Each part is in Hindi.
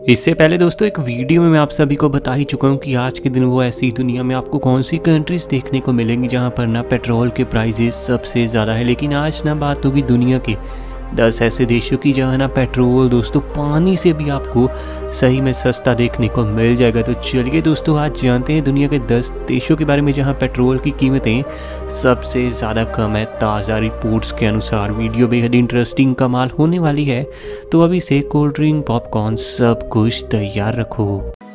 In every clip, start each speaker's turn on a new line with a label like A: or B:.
A: इससे पहले दोस्तों एक वीडियो में मैं आप सभी को बता ही चुका हूँ कि आज के दिन वो ऐसी दुनिया में आपको कौन सी कंट्रीज देखने को मिलेंगी जहाँ पर ना पेट्रोल के प्राइसेस सबसे ज़्यादा है। लेकिन आज ना बात होगी दुनिया के 10 ऐसे देशों की जहाँ ना पेट्रोल दोस्तों पानी से भी आपको सही में सस्ता देखने को मिल जाएगा। तो चलिए दोस्तों आज जानते हैं दुनिया के 10 देशों के बारे में जहाँ पेट्रोल की कीमतें सबसे ज़्यादा कम है। ताज़ा रिपोर्ट्स के अनुसार वीडियो बेहद इंटरेस्टिंग कमाल होने वाली है, तो अभी से कोल्ड ड्रिंक पॉपकॉर्न सब कुछ तैयार रखो।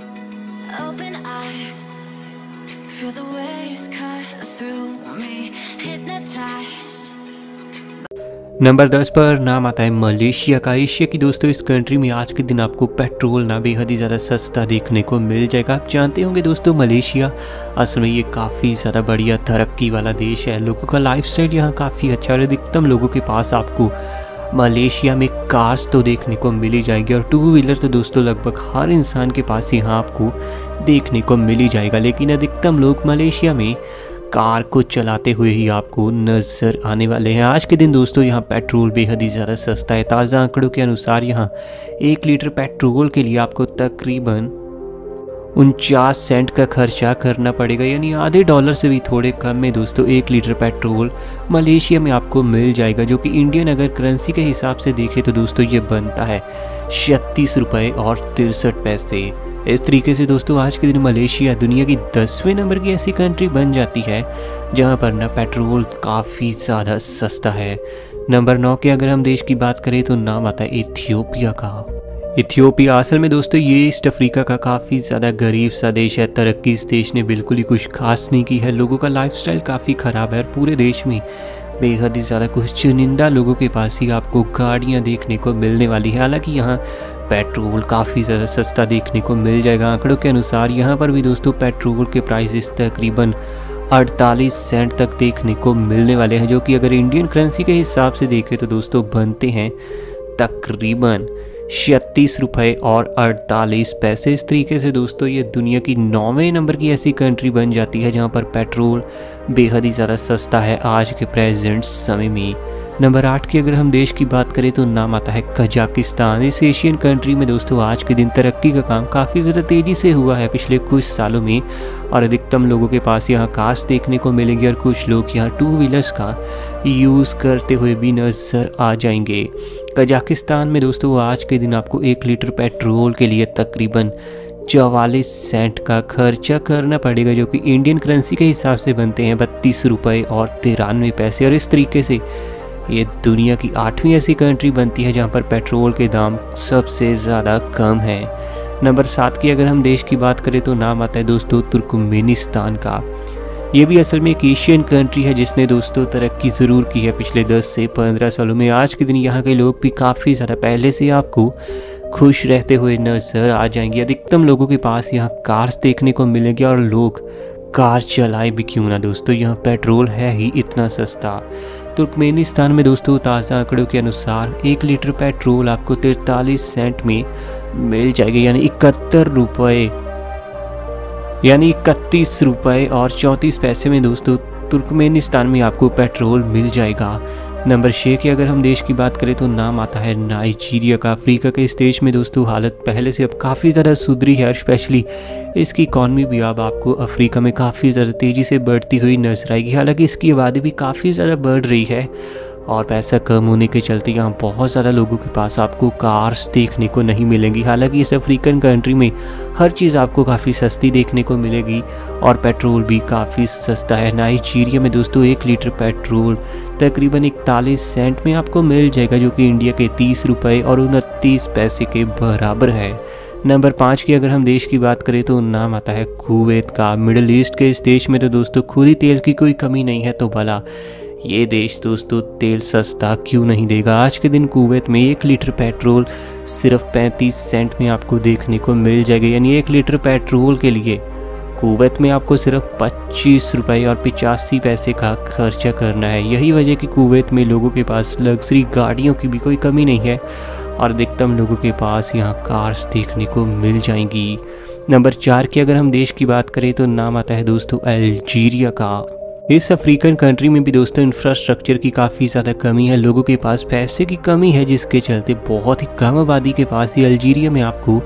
A: नंबर 10 पर नाम आता है मलेशिया का। एशिया की दोस्तों इस कंट्री में आज के दिन आपको पेट्रोल ना बेहद ही ज़्यादा सस्ता देखने को मिल जाएगा। आप जानते होंगे दोस्तों मलेशिया असल में ये काफ़ी ज़्यादा बढ़िया तरक्की वाला देश है। लोगों का लाइफस्टाइल यहाँ काफ़ी अच्छा है और अधिकतम लोगों के पास आपको मलेशिया में कार्स तो देखने को मिल ही जाएगी और 2 व्हीलर तो दोस्तों लगभग हर इंसान के पास यहाँ आपको देखने को मिल ही जाएगा। लेकिन अधिकतम लोग मलेशिया में कार को चलाते हुए ही आपको नज़र आने वाले हैं। आज के दिन दोस्तों यहाँ पेट्रोल बेहद ही ज़्यादा सस्ता है। ताज़ा आंकड़ों के अनुसार यहाँ 1 लीटर पेट्रोल के लिए आपको तकरीबन 49 सेंट का खर्चा करना पड़ेगा, यानी आधे डॉलर से भी थोड़े कम में दोस्तों 1 लीटर पेट्रोल मलेशिया में आपको मिल जाएगा, जो कि इंडियन अगर करेंसी के हिसाब से देखें तो दोस्तों ये बनता है 36 रुपये और 63 पैसे। इस तरीके से दोस्तों आज के दिन मलेशिया दुनिया की 10वें नंबर की ऐसी कंट्री बन जाती है जहां पर ना पेट्रोल काफ़ी ज़्यादा सस्ता है। नंबर 9 के अगर हम देश की बात करें तो नाम आता है इथियोपिया का। इथियोपिया असल में दोस्तों ये ईस्ट अफ्रीका का काफ़ी ज़्यादा गरीब सा देश है। तरक्की इस देश ने बिल्कुल ही कुछ खास नहीं की है। लोगों का लाइफस्टाइल काफ़ी ख़राब है और पूरे देश में बेहद ही ज़्यादा कुछ चुनिंदा लोगों के पास ही आपको गाड़ियाँ देखने को मिलने वाली है। हालांकि यहाँ पेट्रोल काफ़ी ज़्यादा सस्ता देखने को मिल जाएगा। आंकड़ों के अनुसार यहाँ पर भी दोस्तों पेट्रोल के प्राइसेस तकरीबन 48 सेंट तक देखने को मिलने वाले हैं, जो कि अगर इंडियन करेंसी के हिसाब से देखें तो दोस्तों बनते हैं तकरीबन 36 रुपये और 48 पैसे। इस तरीके से दोस्तों ये दुनिया की 9वें नंबर की ऐसी कंट्री बन जाती है जहाँ पर पेट्रोल बेहद ही ज़्यादा सस्ता है आज के प्रेजेंट समय में। नंबर 8 की अगर हम देश की बात करें तो नाम आता है कजाकिस्तान। इस एशियन कंट्री में दोस्तों आज के दिन तरक्की का काम काफ़ी ज़्यादा तेज़ी से हुआ है पिछले कुछ सालों में और अधिकतम लोगों के पास यहाँ कार्स देखने को मिलेंगे और कुछ लोग यहाँ 2 व्हीलर्स का यूज़ करते हुए भी नज़र आ जाएंगे। कजाकिस्तान में दोस्तों आज के दिन आपको 1 लीटर पेट्रोल के लिए तकरीबन 44 सेंट का खर्चा करना पड़ेगा, जो कि इंडियन करेंसी के हिसाब से बनते हैं 32 रुपये और 93 पैसे। और इस तरीके से ये दुनिया की 8वीं ऐसी कंट्री बनती है जहाँ पर पेट्रोल के दाम सबसे ज़्यादा कम है। नंबर 7 की अगर हम देश की बात करें तो नाम आता है दोस्तों तुर्कमेनिस्तान का। ये भी असल में एक एशियन कंट्री है जिसने दोस्तों तरक्की ज़रूर की है पिछले 10 से 15 सालों में। आज के दिन यहाँ के लोग भी काफ़ी ज़्यादा पहले से आपको खुश रहते हुए नज़र आ जाएंगे। अधिकतम लोगों के पास यहाँ कार्स देखने को मिलेंगे और लोग कार चलाए भी क्यों ना दोस्तों, यहाँ पेट्रोल है ही इतना सस्ता। तुर्कमेनिस्तान में दोस्तों ताज़ा आंकड़ों के अनुसार 1 लीटर पेट्रोल आपको 43 सेंट में मिल जाएगा, यानी 31 रुपये और 34 पैसे में दोस्तों तुर्कमेनिस्तान में आपको पेट्रोल मिल जाएगा। नंबर 6 की अगर हम देश की बात करें तो नाम आता है नाइजीरिया का। अफ्रीका के इस देश में दोस्तों हालत पहले से अब काफ़ी ज़्यादा सुधरी है और स्पेशली इसकी इकॉनमी भी अब आपको अफ्रीका में काफ़ी ज़्यादा तेज़ी से बढ़ती हुई नजर आएगी। हालांकि इसकी आबादी भी काफ़ी ज़्यादा बढ़ रही है और पैसा कम होने के चलते यहाँ बहुत ज़्यादा लोगों के पास आपको कार्स देखने को नहीं मिलेंगी। हालांकि इस अफ्रीकन कंट्री में हर चीज़ आपको काफ़ी सस्ती देखने को मिलेगी और पेट्रोल भी काफ़ी सस्ता है। नाइजीरिया में दोस्तों 1 लीटर पेट्रोल तकरीबन 41 सेंट में आपको मिल जाएगा, जो कि इंडिया के 30 रुपये और 29 पैसे के बराबर है। नंबर 5 की अगर हम देश की बात करें तो नाम आता है कुवैत का। मिडल ईस्ट के इस देश में तो दोस्तों खुद ही तेल की कोई कमी नहीं है, तो भला ये देश दोस्तों तेल सस्ता क्यों नहीं देगा। आज के दिन कुवैत में 1 लीटर पेट्रोल सिर्फ 35 सेंट में आपको देखने को मिल जाएगा, यानी 1 लीटर पेट्रोल के लिए कुवैत में आपको सिर्फ 25 रुपये और 85 पैसे का खर्चा करना है। यही वजह कि कुवैत में लोगों के पास लग्जरी गाड़ियों की भी कोई कमी नहीं है और अधिकतम लोगों के पास यहाँ कार्स देखने को मिल जाएंगी। नंबर 4 की अगर हम देश की बात करें तो नाम आता है दोस्तों अल्जीरिया का। इस अफ्रीकन कंट्री में भी दोस्तों इंफ्रास्ट्रक्चर की काफ़ी ज़्यादा कमी है, लोगों के पास पैसे की कमी है, जिसके चलते बहुत ही कम आबादी के पास ही अल्जीरिया में आपको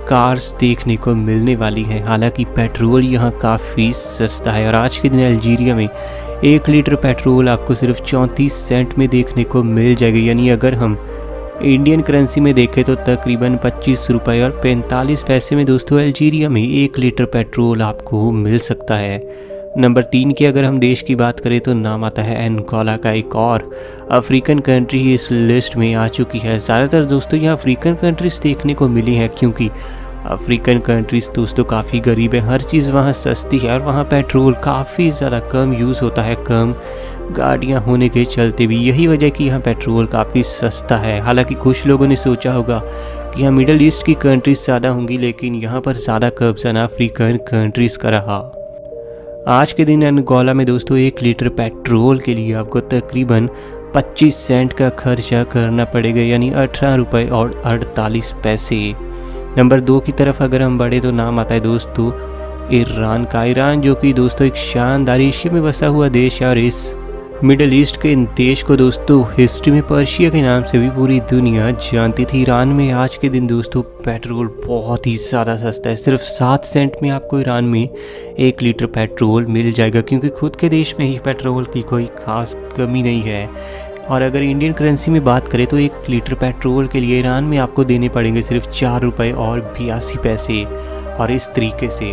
A: कार्स देखने को मिलने वाली हैं। हालांकि पेट्रोल यहाँ काफ़ी सस्ता है और आज के दिन अल्जीरिया में 1 लीटर पेट्रोल आपको सिर्फ 34 सेंट में देखने को मिल जाएगा। यानी अगर हम इंडियन करेंसी में देखें तो तकरीबन 25 रुपये और 45 पैसे में दोस्तों अल्जीरिया में 1 लीटर पेट्रोल आपको मिल सकता है। नंबर 3 की अगर हम देश की बात करें तो नाम आता है अंगोला का। एक और अफ्रीकन कंट्री इस लिस्ट में आ चुकी है। ज़्यादातर दोस्तों यहाँ अफ्रीकन कंट्रीज़ देखने को मिली हैं क्योंकि अफ्रीकन कंट्रीज़ दोस्तों काफ़ी गरीब है, हर चीज़ वहाँ सस्ती है और वहाँ पेट्रोल काफ़ी ज़्यादा कम यूज़ होता है, कम गाड़ियाँ होने के चलते भी। यही वजह कि यहाँ पेट्रोल काफ़ी सस्ता है। हालांकि कुछ लोगों ने सोचा होगा कि यहाँ मिडल ईस्ट की कंट्रीज़ ज़्यादा होंगी, लेकिन यहाँ पर ज़्यादा कब्जा ना अफ्रीकन कंट्रीज़ का रहा। आज के दिन अंगोला में दोस्तों 1 लीटर पेट्रोल के लिए आपको तकरीबन 25 सेंट का खर्चा करना पड़ेगा, यानी 18 रुपये और 48 पैसे। नंबर 2 की तरफ अगर हम बढ़े तो नाम आता है दोस्तों ईरान का। ईरान जो कि दोस्तों एक शानदार एशिया में बसा हुआ देश है और इस मिडल ईस्ट के देश को दोस्तों हिस्ट्री में पर्शिया के नाम से भी पूरी दुनिया जानती थी। ईरान में आज के दिन दोस्तों पेट्रोल बहुत ही ज़्यादा सस्ता है। सिर्फ 7 सेंट में आपको ईरान में 1 लीटर पेट्रोल मिल जाएगा, क्योंकि खुद के देश में ही पेट्रोल की कोई ख़ास कमी नहीं है। और अगर इंडियन करेंसी में बात करें तो 1 लीटर पेट्रोल के लिए ईरान में आपको देने पड़ेंगे सिर्फ 4 रुपये और 82 पैसे। और इस तरीके से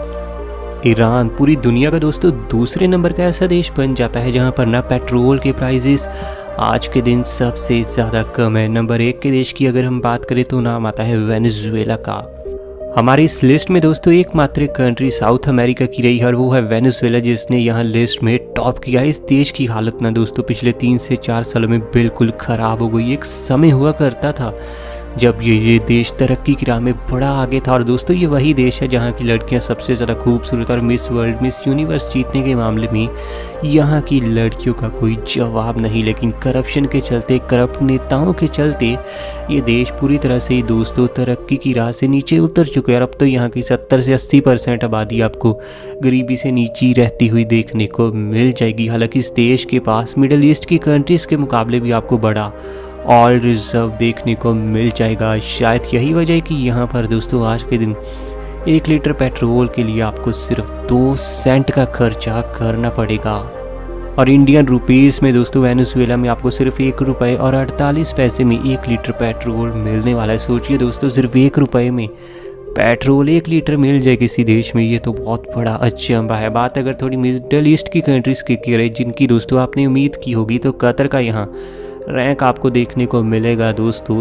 A: ईरान पूरी दुनिया का दोस्तों दूसरे नंबर का ऐसा देश बन जाता है जहां पर ना पेट्रोल के प्राइसेस आज के दिन सबसे ज़्यादा कम है। नंबर 1 के देश की अगर हम बात करें तो नाम आता है वेनेजुएला का। हमारी इस लिस्ट में दोस्तों एकमात्र कंट्री साउथ अमेरिका की रही है और वो है वेनेजुएला, जिसने यहाँ लिस्ट में टॉप किया। इस देश की हालत ना दोस्तों पिछले 3 से 4 सालों में बिल्कुल ख़राब हो गई। एक समय हुआ करता था जब ये देश तरक्की की राह में बड़ा आगे था और दोस्तों ये वही देश है जहाँ की लड़कियाँ सबसे ज़्यादा खूबसूरत और मिस वर्ल्ड, मिस यूनिवर्स जीतने के मामले में यहाँ की लड़कियों का कोई जवाब नहीं। लेकिन करप्शन के चलते, करप्ट नेताओं के चलते ये देश पूरी तरह से दोस्तों तरक्की की राह से नीचे उतर चुके हैं और अब तो यहाँ की 70 से 80% आबादी आपको गरीबी से नीचे रहती हुई देखने को मिल जाएगी। हालांकि इस देश के पास मिडल ईस्ट की कंट्रीज़ के मुकाबले भी आपको बड़ा ऑयल रिजर्व देखने को मिल जाएगा। शायद यही वजह है कि यहाँ पर दोस्तों आज के दिन 1 लीटर पेट्रोल के लिए आपको सिर्फ 2 सेंट का खर्चा करना पड़ेगा। और इंडियन रुपीज़ में दोस्तों वेनेजुएला में आपको सिर्फ 1 रुपये और 48 पैसे में 1 लीटर पेट्रोल मिलने वाला है। सोचिए दोस्तों सिर्फ 1 रुपये में पेट्रोल 1 लीटर मिल जाए किसी देश में, ये तो बहुत बड़ा अचंभा है। बात अगर थोड़ी मिडल ईस्ट की कंट्रीज़ की करें जिनकी दोस्तों आपने उम्मीद की होगी, तो कतर का यहाँ रैंक आपको देखने को मिलेगा दोस्तों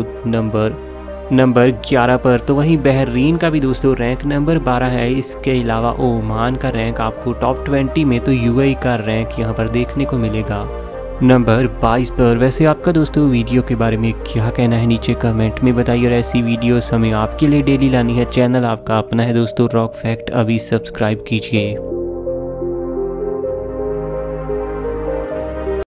A: नंबर 11 पर। तो वहीं बहरीन का भी दोस्तों रैंक नंबर 12 है। इसके अलावा ओमान का रैंक आपको टॉप 20 में, तो यूएई का रैंक यहाँ पर देखने को मिलेगा नंबर 22 पर। वैसे आपका दोस्तों वीडियो के बारे में क्या कहना है नीचे कमेंट में बताइए और ऐसी वीडियोस हमें आपके लिए डेली लानी है। चैनल आपका अपना है दोस्तों रॉक फैक्ट, अभी सब्सक्राइब कीजिए।